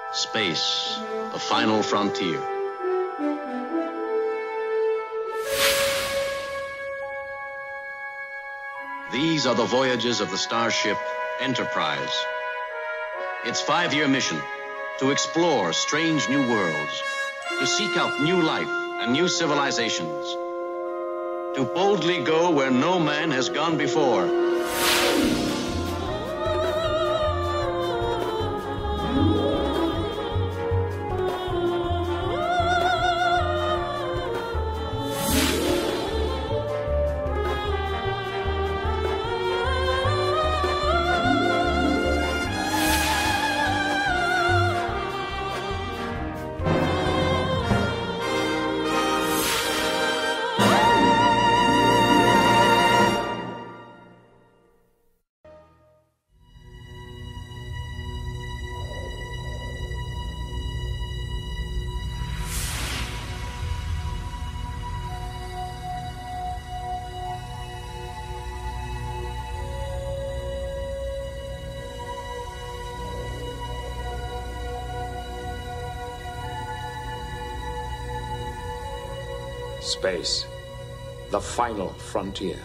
Space, the final frontier. These are the voyages of the starship Enterprise. Its 5-year mission: to explore strange new worlds, to seek out new life and new civilizations, to boldly go where no man has gone before. Space, the final frontier.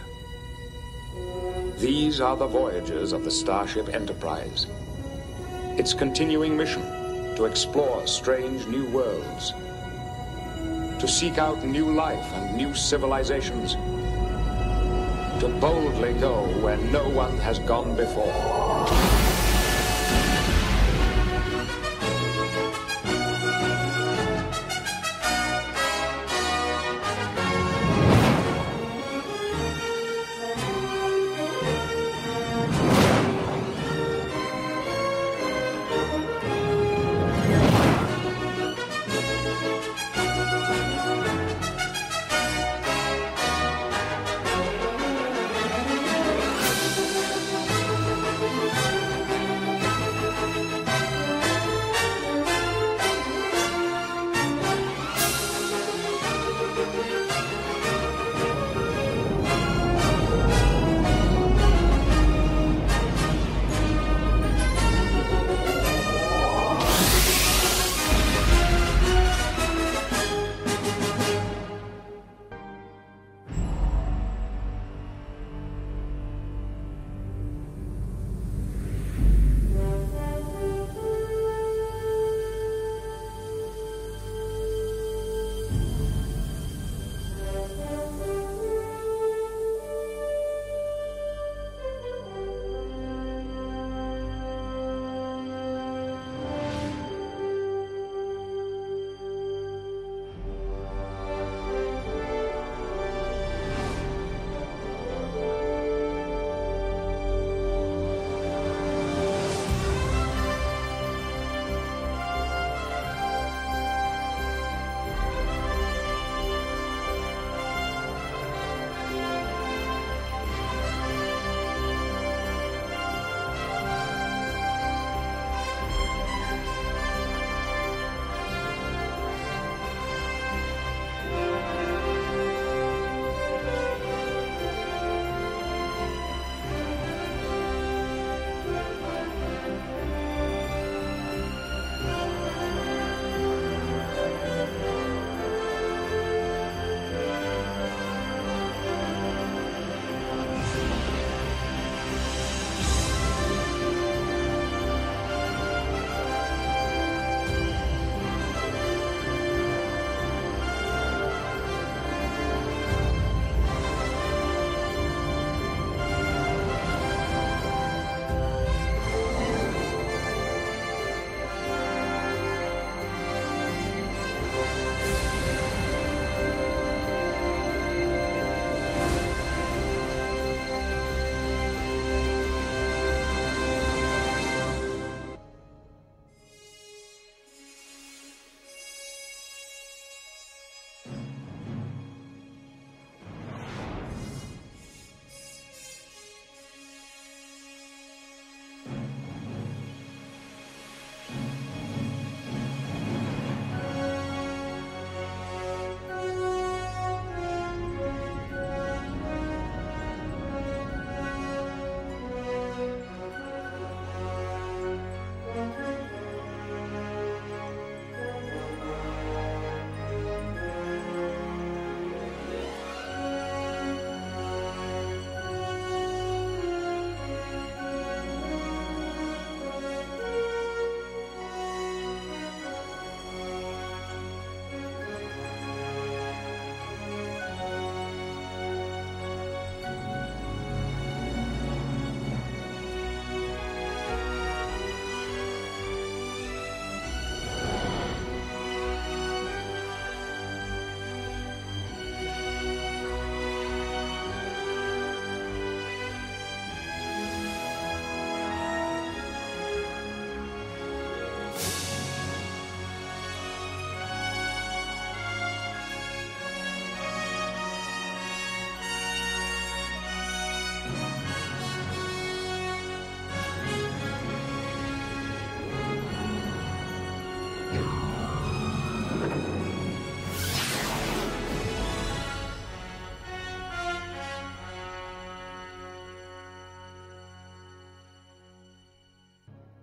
These are the voyages of the Starship Enterprise. Its continuing mission: to explore strange new worlds, to seek out new life and new civilizations, to boldly go where no one has gone before.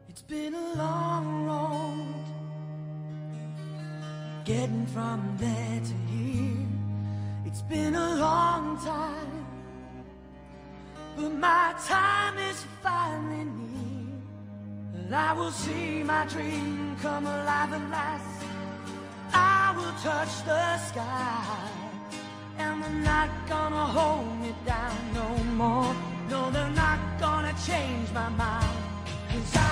It's been a long road, getting from there to here. It's been a long time, but my time is finally near. And I will see my dream come alive at last. I will touch the sky, and they're not gonna hold me down no more. No, they're not gonna change my mind, 'cause